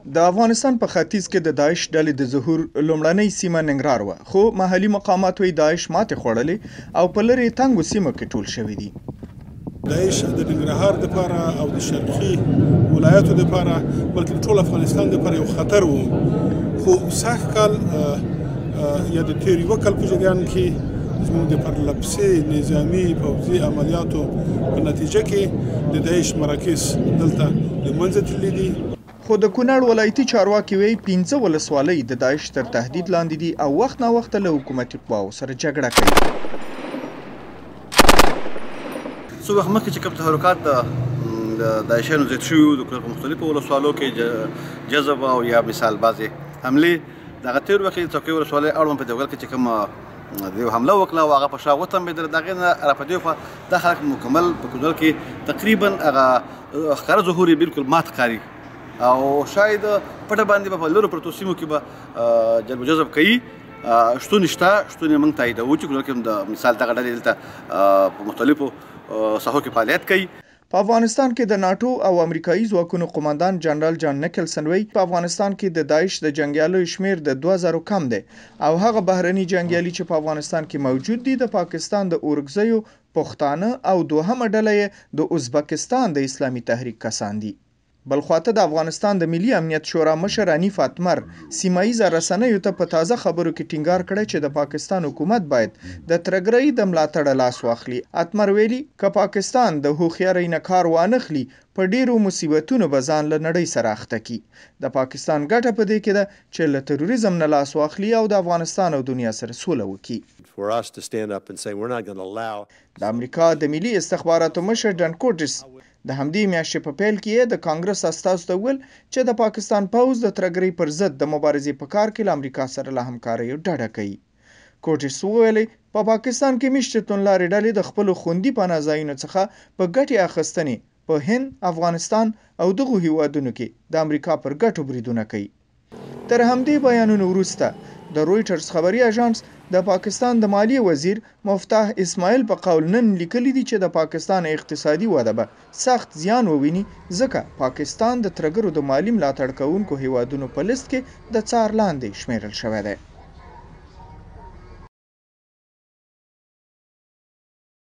د افغانستان په ختیځ کې د داعش ډلې د ظهور لومړنۍ سیمه ننګرهار وه، خو محلي مقامات وایي داعش ماتې خوړلې او په لرې تنګو سیمو کې ټول شوي دي. داعش د ننګرهار دپاره او د شرقي ولایاتو دپاره بلکې ټول افغانستان دپاره یو خطر و، خو سږ کال یا د تېر یوه کال په جریان کې زموږ د پرلپسې نظامي پوځي عملیاتو په نتیجه کې د داعش مراکز دلته له منځه تللي دي. خو د کونړ ولایتي چارواکي وایي 15 ولسوالۍ د داعش تر تهدید لاندې دي او وخت نا وخت له حکومتي قواو سره جګړه کوي. څو وخت مخکې چې کوم تحرکات د داعشیانو زیات شوي وو د کونړ په مختلفو ولسوالو کې جذب او یا مثال بعضې حملې دغه تېر وخت کې څوکۍ ولسوالۍ اړوند په دیوګل کې چې کوم د حمله وکړه او هغه په شا وتمبېدل، د هغې نه را په دې خوا دا خلک مکمل په کونړ کې تقریبا هغه ښکاره ظهور یې بالکل مات ښکاري او شاید پټه باندې په لرو پرتو سیمو کې به جلب و جذب کوي. شتون شته، شتون یې موږ تاییدوو چې کونړ کې د مثال دغه ډلې دلته په مختلفو ساحو کې فعالیت کوي. په افغانستان کې د ناټو او امریکایي ځواکونو قومندان جنرال جان نیکلسن وایي په افغانستان کې د داعش د جنګیالیو شمیر د 2000 کم دی او هغه بهرني جنګیالي چې په افغانستان کې موجود دي د پاکستان د اورګزیو، پښتانه او دوهمه ډله یې د ازبکستان د اسلامي تحریک کسان دي. بل خواته د افغانستان د ملي امنیت شورا مشر حنیف اتمر سیمایي رسنیو ته په تازه خبرو کې ټینګار کړی چې د پاکستان حکومت باید د ترګرۍ د ملاتړ لاس واخلي. اتمر ویلي که پاکستان د هوښیارۍ نه کار وانخلي په ډیرو مصیبتونو به ځان له نړۍ سره اخته کړي. د پاکستان ګټه په دې کې ده چې له تروریزم نه لاس واخلي او د افغانستان او دنیا سره سوله وکړي. د امریکا د ملي استخباراتو مشر ډن کوټس د همدې میاشتې په پیل کې د کانګرس استازو ته وویل چې د پاکستان پوځ د ترګرۍ پر ضد د مبارزې په کار کې له امریکا سره له همکاریو ډډه کوي. کوټس وویلې په پاکستان کې میشتې توندلارې ډلې د خپلو خوندي پناه ځایونو څخه په ګټې اخیستنې په هند، افغانستان او دغو هیوادونو کې د امریکا پر ګټو بریدونه کوي. تر همدې بیانونو وروسته د رویټرز خبري اژانس د پاکستان د مالیې وزیر مفتاح اسماعیل په قول نن لیکلي دي چې د پاکستان اقتصادي وده به سخت زیان وویني ځکه پاکستان د ترګرو د مالي ملاتړ کوونکو هیوادونو په لیست کې د څار لاندې شمیرل شوی دی.